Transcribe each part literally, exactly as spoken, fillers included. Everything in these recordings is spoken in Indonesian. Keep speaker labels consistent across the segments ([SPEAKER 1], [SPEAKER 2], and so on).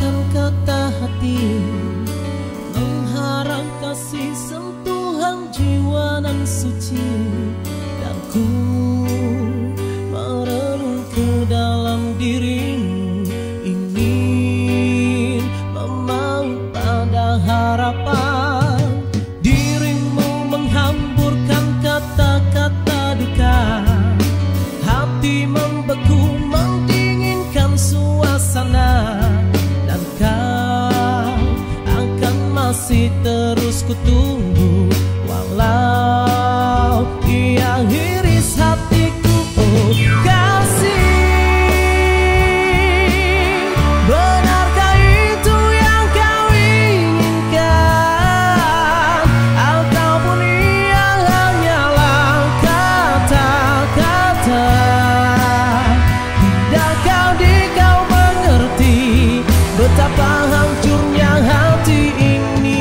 [SPEAKER 1] menyamburkan kata hati, mengharap kasih sentuhan jiwa nan suci. Dan ku merenung ke dalam dirimu, ingin memaut pada harapan. Dirimu menghamburkan kata-kata duka, hati membeku mendinginkan suasana. Dan kau akan masih terus kutunggu, walau ia iris hatiku. Oh kasih, benarkah itu yang kau inginkan, ataupun ia hanyalah kata-kata? Tidakkah di kau mengerti betapa hancurnya hati ini?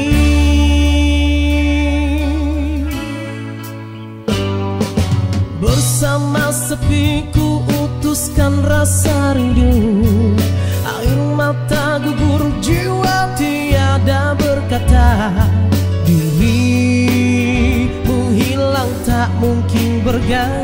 [SPEAKER 1] Bersama sepiku utuskan rasa rindu, air mata gugur, jiwa tiada berkata. Dirimu hilang tak mungkin berganti.